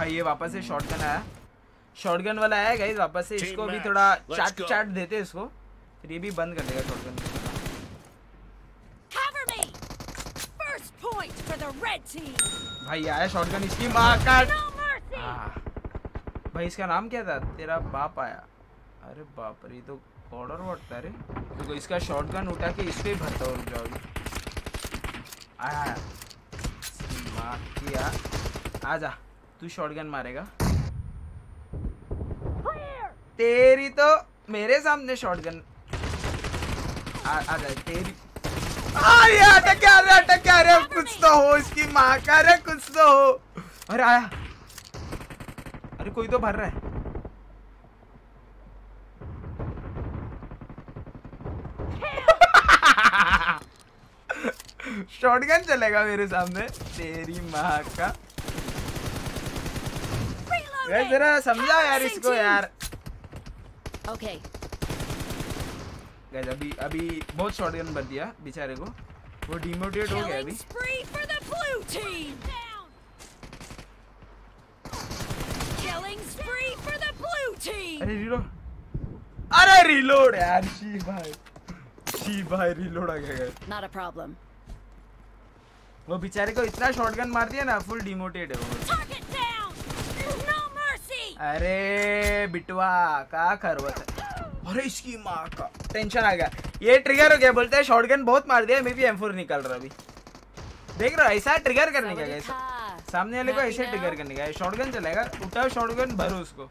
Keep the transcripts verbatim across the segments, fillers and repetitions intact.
भाई ये वापस से शॉटगन आया, शॉटगन वाला आया गाइस वापस से। इसको भी थोड़ा चाट चाट देते इसको, फिर ये भी बंद कर देगा शॉटगन। भाई आया शॉटगन, इसकी माँ का। भाई इसका नाम क्या था? तेरा बाप आया। अरे बाप रे, तो ऑर्डर बढ़ता रे। तो इसका शॉटगन उठा के इस पे भरता हो जाओगे। आया मार किया, आजा तू शॉटगन मारेगा। तेरी तो मेरे सामने शॉटगन आ, आ जाए तेरी। अरे अटक क्या रे, अटक क्या रे, कुछ तो हो इसकी माँ का रे, कुछ तो हो। अरे आया, अरे कोई तो भर रहा है। शॉटगन चलेगा मेरे सामने, तेरी माँ का। यार जरा समझा यार इसको यार। ओके गाइस अभी अभी बहुत शॉटगन भर दिया बेचारे को, वो डिमोटिवेट हो गया अभी। अरे रिलोड, अरे रिलोड यार। शी भाई, शी भाई रिलोड आ गया। Not a problem. वो बेचारे को इतना शॉटगन मार दिया ना, फुल डिमोटिवेट है वो। अरे बिटवा का करवत है। अरे इसकी माँ का, टेंशन आ गया। ये ट्रिगर हो गया, बोलते हैं शॉटगन बहुत मार दिया, मैं भी एम फोर निकल रहा अभी। देख रहा ऐसा ट्रिगर करने का कैसे, सामने वाले को ऐसे ट्रिगर करने का। शॉटगन चलेगा, उठाओ शॉटगन भरो उसको।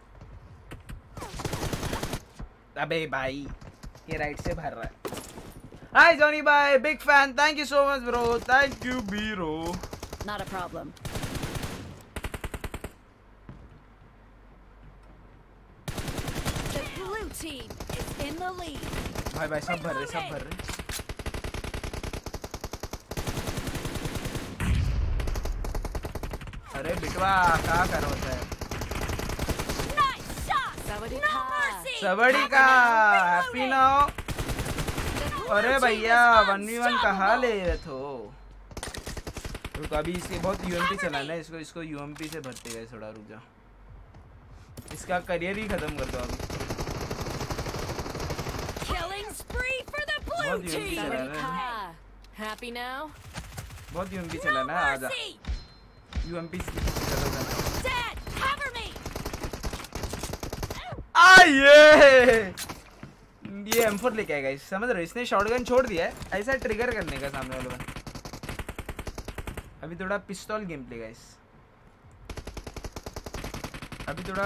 अबे भाई ये राइट से भर रहा है। हाय जॉनी भाई, big fan, thank you so much bro, thank you bro. Not a problem. भाई भाई सब भर रहे, सब भर रहे। अरे बिटवा क्या कर होता है। सबड़ी का हैप्पी नाउ। अरे भैया वन वी वन कहाँ ले रहे थे? रुक अभी इसके बहुत यूएमपी चलाना है इसको, इसको यूएमपी से भरते गए थोड़ा, रुक जा। इसका करियर ही खत्म कर दो अभी। बहुत यूएमपी चलाना है, हैप्पी नाउ। बहुत यूएमपी चलाना है, आजा यूएमपी से आइए। ये एम फोर लेके आएगा इस, समझ रहे हो? इसने शॉटगन छोड़ दिया है ऐसा ट्रिगर करने का सामने वालों में। अभी थोड़ा पिस्तौल गेम प्ले गाइस, अभी थोड़ा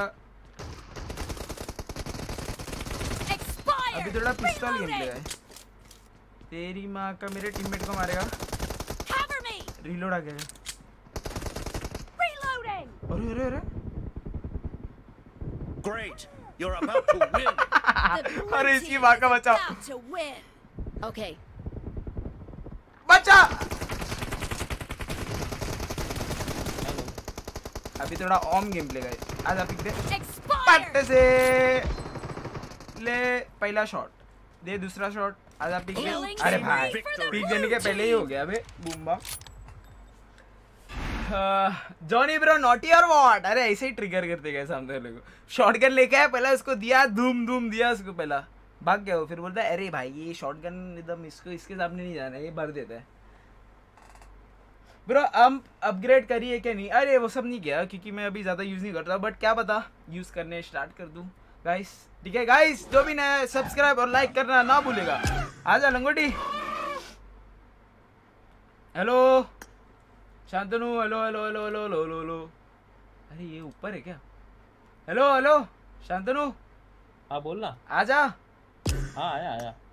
अभी थोड़ा पिस्तौल गेम प्ले गाइस। तेरी माँ का, मेरे टीममेट को मारेगा। रीलोड आ गया। अरे अरे अरे Great, you're about to win. अरे इसकी माँ का बचाओ। Okay. बचा। अभी थोड़ा ऑम गेम प्ले गाइस, आज आप दे पट्टे से ले। पहला शॉट दे, दूसरा शॉट आज आप पिक दे। अरे भाई पिक देने के पहले ही हो गया अबे बूमबा। जॉनी ब्रो नॉटी और व्हाट? अरे ऐसे ही ट्रिगर करते गए सामने वाले को। शॉटगन लेके आया, पहला उसको दिया, धूम धूम दिया उसको, पहला भाग गया वो। फिर बोलता है अरे भाई ये शॉटगन एकदम इसको इसके सामने नहीं जाना है, ये भर देता है। ब्रो हम अपग्रेड करिए क्या? नहीं, अरे वो सब नहीं किया क्योंकि मैं अभी ज़्यादा यूज़ नहीं करता, बट क्या पता यूज़ करने स्टार्ट कर दूँ गाइस। ठीक है गाइस, जो भी नया सब्सक्राइब और लाइक करना ना भूलेगा। आजा लंगोटी। Hello Shantanu, hello hello hello hello hello hello hello. अरे ये ऊपर है क्या? Hello hello Shantanu. हाँ बोल ना। आजा। हाँ आया आया।